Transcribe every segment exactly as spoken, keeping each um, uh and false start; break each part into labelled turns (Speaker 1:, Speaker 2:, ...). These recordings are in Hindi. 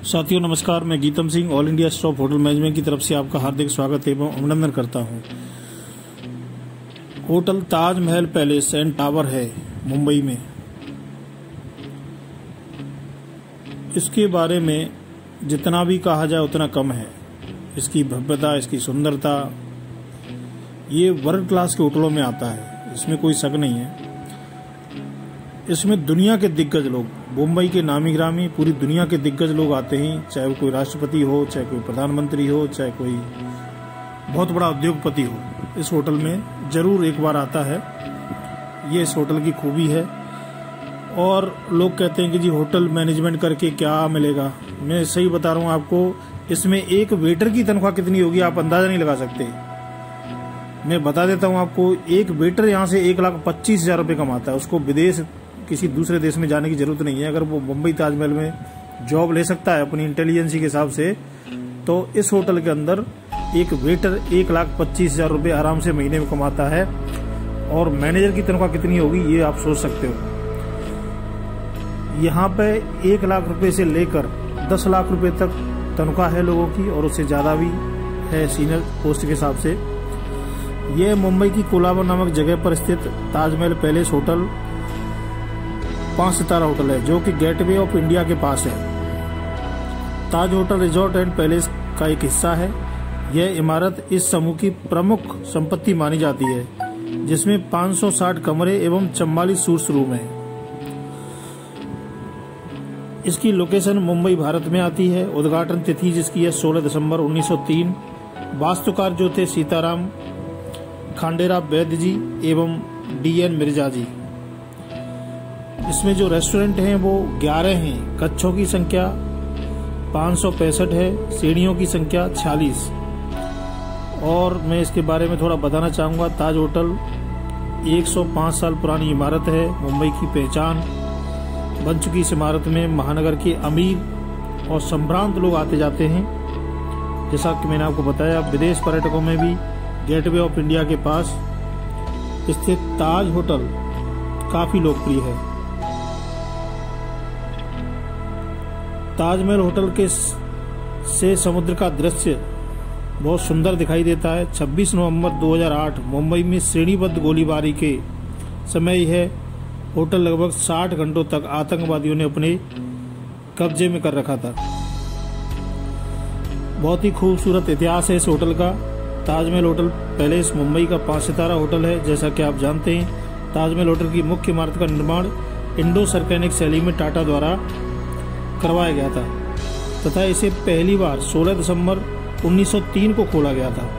Speaker 1: साथियों नमस्कार, मैं Geetam Singh all India stop hotel management की तरफ से आपका हार्दिक स्वागत एवं अभिनंदन करता हूं। Hotel Taj Mahal palace and tower है मुंबई में। इसके बारे में जितना भी कहा जाए उतना कम है। इसकी भव्यता, इसकी सुंदरता, ये वर्ल्ड क्लास के होटलों में आता है, इसमें कोई शक नहीं है। इसमें दुनिया के दिग्गज लोग, मुंबई के नामी ग्रामी, पूरी दुनिया के दिग्गज लोग आते हैं, चाहे वो कोई राष्ट्रपति हो, चाहे कोई प्रधानमंत्री हो, चाहे कोई बहुत बड़ा उद्योगपति हो, इस होटल में जरूर एक बार आता है। ये इस होटल की खूबी है। और लोग कहते हैं कि जी होटल मैनेजमेंट करके क्या मिलेगा। मैं सही बता रहा हूँ आपको, इसमें एक वेटर की तनख्वाह कितनी होगी आप अंदाजा नहीं लगा सकते। मैं बता देता हूँ आपको, एक वेटर यहाँ से एक लाख पच्चीस हजार रुपये कमाता है। उसको विदेश, किसी दूसरे देश में जाने की जरूरत नहीं है। अगर वो मुंबई ताजमहल में जॉब ले सकता है अपनी इंटेलिजेंसी के हिसाब से, तो इस होटल के अंदर एक वेटर एक लाख पच्चीस हजार रुपये आराम से महीने में कमाता है। और मैनेजर की तनख्वाह कितनी होगी ये आप सोच सकते हो। यहाँ पे एक लाख रुपए से लेकर दस लाख रुपए तक तनख्वाह है लोगों की, और उससे ज्यादा भी है सीनियर पोस्ट के हिसाब से। ये मुंबई की कोलाबा नामक जगह पर स्थित ताजमहल पैलेस होटल पांच सितारा होटल है, जो कि गेटवे ऑफ इंडिया के पास है। Taj hotel resort and palace का एक हिस्सा है। यह इमारत इस समूह की प्रमुख संपत्ति मानी जाती है, जिसमें पाँच सौ साठ कमरे एवं चौवालीस सूट्स रूम हैं। इसकी लोकेशन मुंबई भारत में आती है। उद्घाटन तिथि जिसकी है सोलह दिसंबर उन्नीस सौ तीन। वास्तुकार जो थे सीताराम खांडेराव वैद्य जी एवं डी एन मिर्जा जी। इसमें जो रेस्टोरेंट हैं वो ग्यारह हैं। कक्षों की संख्या पाँच सौ पैंसठ है, सीढ़ियों की संख्या छियालीस। और मैं इसके बारे में थोड़ा बताना चाहूँगा। ताज होटल एक सौ पाँच साल पुरानी इमारत है, मुंबई की पहचान बन चुकी। इस इमारत में महानगर के अमीर और संभ्रांत लोग आते जाते हैं। जैसा कि मैंने आपको बताया, विदेश पर्यटकों में भी गेटवे ऑफ इंडिया के पास स्थित ताज होटल काफी लोकप्रिय है। ताजमहल होटल के से समुद्र का दृश्य बहुत सुंदर दिखाई देता है। छब्बीस नवंबर दो हज़ार आठ मुंबई में श्रेणीबद्ध गोलीबारी के समय है होटल लगभग साठ घंटों तक आतंकवादियों ने अपने कब्जे में कर रखा था। बहुत ही खूबसूरत इतिहास है इस होटल का। ताजमहल होटल पैलेस मुंबई का पांच सितारा होटल है। जैसा कि आप जानते हैं, ताजमहल होटल की मुख्य इमारत का निर्माण इंडो सर्कैनिक शैली में टाटा द्वारा करवाया गया था तथा इसे पहली बार सोलह दिसंबर उन्नीस सौ तीन को खोला गया था।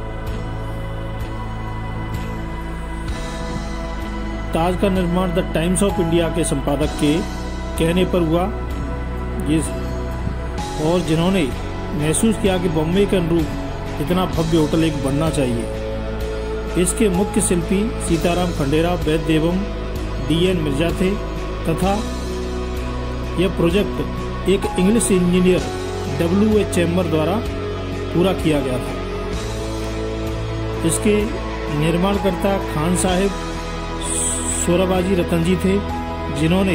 Speaker 1: ताज का निर्माण द टाइम्स ऑफ इंडिया के संपादक के कहने पर हुआ, और जिन्होंने महसूस किया कि बॉम्बे के अनुरूप इतना भव्य होटल एक बनना चाहिए। इसके मुख्य शिल्पी सीताराम खंडेराव वैद्य एवं डी एन मिर्जा थे तथा यह प्रोजेक्ट एक English engineer W H Chamber द्वारा पूरा किया गया था। इसके निर्माणकर्ता खान साहिब सोराबाजी रतन जी थे, जिन्होंने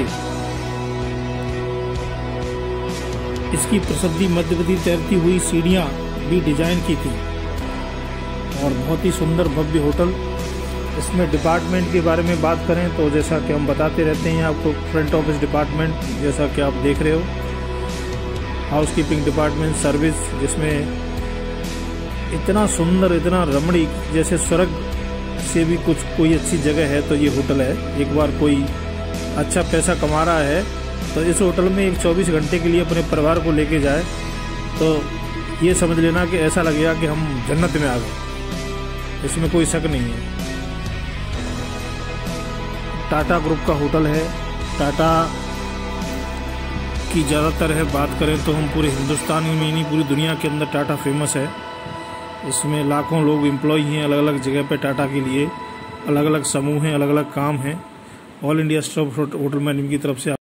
Speaker 1: इसकी प्रसिद्धि मध्यवर्ती तैरती हुई सीढ़ियां भी डिजाइन की थी। और बहुत ही सुंदर भव्य होटल। इसमें डिपार्टमेंट के बारे में बात करें तो जैसा कि हम बताते रहते हैं आपको, फ्रंट ऑफिस डिपार्टमेंट जैसा कि आप देख रहे हो, हाउसकीपिंग डिपार्टमेंट, सर्विस, जिसमें इतना सुंदर, इतना रमणीक, जैसे स्वर्ग से भी कुछ कोई अच्छी जगह है तो ये होटल है। एक बार कोई अच्छा पैसा कमा रहा है तो इस होटल में एक चौबीस घंटे के लिए अपने परिवार को लेके जाए तो ये समझ लेना कि ऐसा लगेगा कि हम जन्नत में आ गए। इसमें कोई शक नहीं है। टाटा ग्रुप का होटल है। टाटा की ज़्यादातर है बात करें तो हम पूरे हिंदुस्तान में ही नहीं, पूरी दुनिया के अंदर टाटा फेमस है। इसमें लाखों लोग एम्प्लॉय हैं अलग अलग जगह पे। टाटा के लिए अलग अलग समूह हैं, अलग अलग काम हैं। All India stop hotel management की तरफ से